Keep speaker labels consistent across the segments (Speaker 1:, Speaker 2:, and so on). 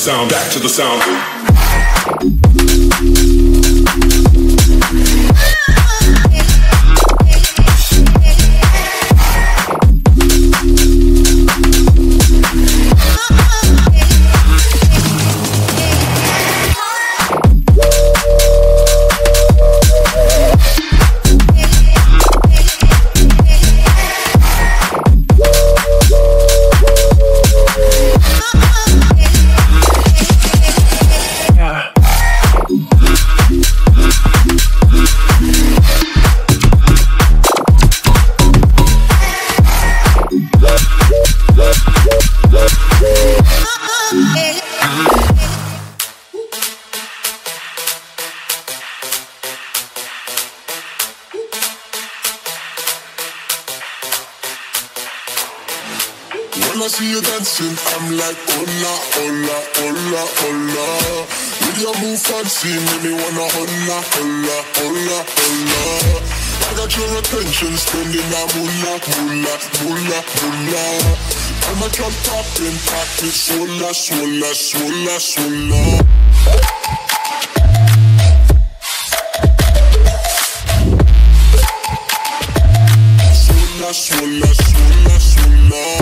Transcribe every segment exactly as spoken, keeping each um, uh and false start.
Speaker 1: sound, back to the sound.
Speaker 2: When I see you dancing, I'm like, hola, hola, hola, hola. With your move fancy, make me wanna hola, hola, hola, hola. I got your attention, spending that moolah, moolah, moolah, moolah. I'm a drop poppin', poppin', swola, swola, swola, swola. Swola, swola, swola, swola.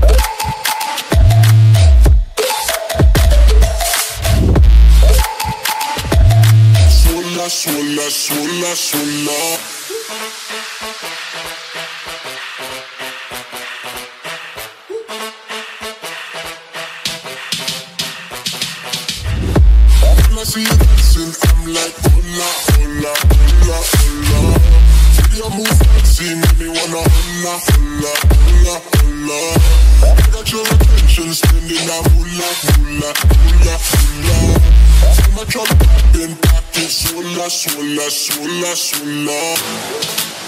Speaker 2: Swola, swola, swola. When I see you dancing, I'm like, hola, hola, hola, hola. See your move fancy, make me wanna hola, hola, hola, hola. I got your attention, spending that moolah, moolah, moolah, moolah. I'm a drop poppin', poppin', swola, swola, swola, swola.